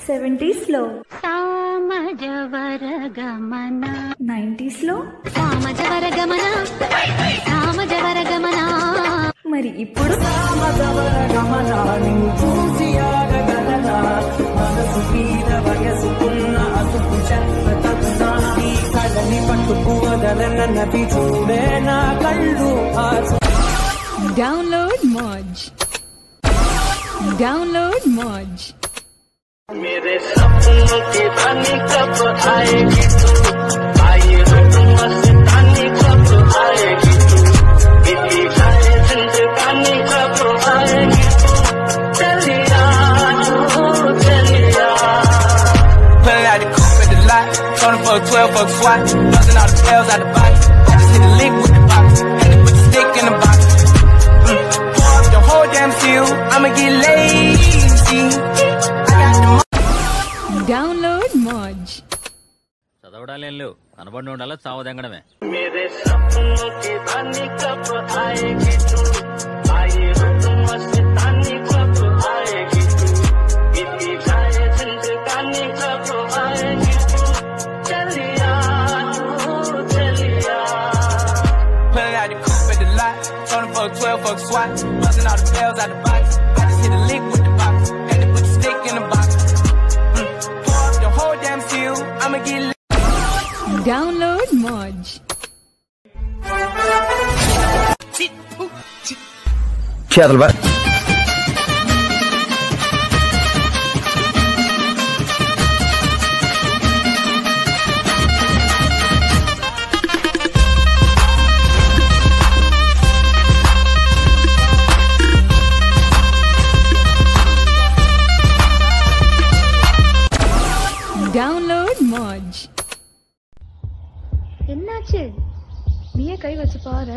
70s లో Samajavaragamana 90s లో సామజవరగమన సామజవరగమన మరి ఇప్పుడు సామజవరగమన నిన్ను చూసి ఆగగలనా మనసు మీద వయసుకున్న అదుపు చెత్తతన్నా ఈ కళ్ళని పట్టుకు వదలనన్నది చూడే నా కళ్ళు Download Moj. Download Moj. मेरे सपनों की रानी कब आएगी तू आए मस्तानी कब आएगी तू इतनी सारी जिंदगानी कब आएगी तू चलिया चलिया pulling out the coupe at the lot told him for a 12 buck swat buzzing all the bells out the box I just hit a lick with the box and then put the stick in the box pour up the whole damn seal I'ma get lazy Download Moj. చదవడాలేం లేవు కనబడి ఉండాలా చావదెంగడమే मेरे सपनों की रानी कब आएगी तू आए मस्तानी कब आएगी तू इतनी सारी जिंदगानी कब आएगी तू चलिया चलिया pulling out the coupe at the lot told him for a 12 buck swat buzzing all the bells out the box I just hit a lick with the box and then put the stick in the box pour up the whole damn seal I'ma get Download Moj. చేతలు బా Download Moj. என்னாச்சு நீயே கை வச்சு பாரு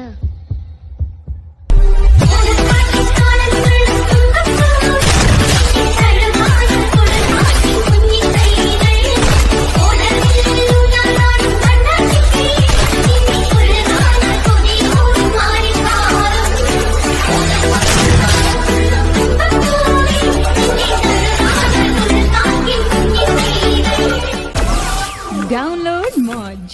Download Moj.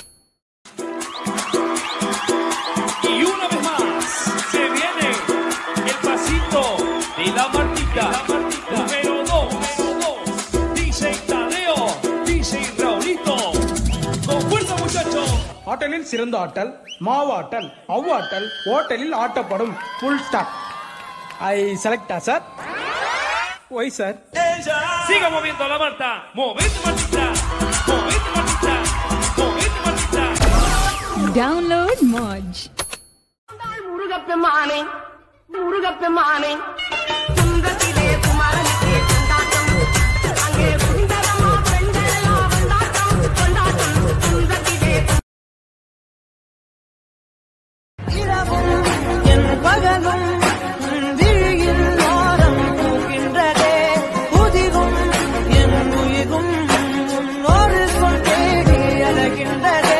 Y una vez más se viene el pasito de la Martita, número 2, DJ Tadeo, DJ Raulito, con fuerza muchachos. ஆட்டலில் சிறந்த ஆட்டல் மாவாட்டல் அவ்வாட்டல் ஓட்டலில் ஆட்டப்படும் ஃபுல் ஸ்டாப் ஐ செலக்டா sir why sir Siga moviendo la Marta, movete Martita, movete Martita, movete Martita. Download Moj. முருகப்பெருமானே முருகப்பெருமானே குந்தத்திலே குமாரனுக்கு கொண்டாட்டம் அங்கே சுந்தரமா பெண்களெல்லாம் கொண்டாட்டம் கொண்டாட்டம் குந்தத்திலே இரவும் என் பகலும் விழியில் ஓரம் போகின்றதே புதிரும் என் உயிரும் உன்னோடு சொல் தேடி அழகின்றதே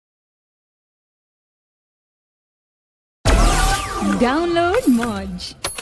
Download Moj.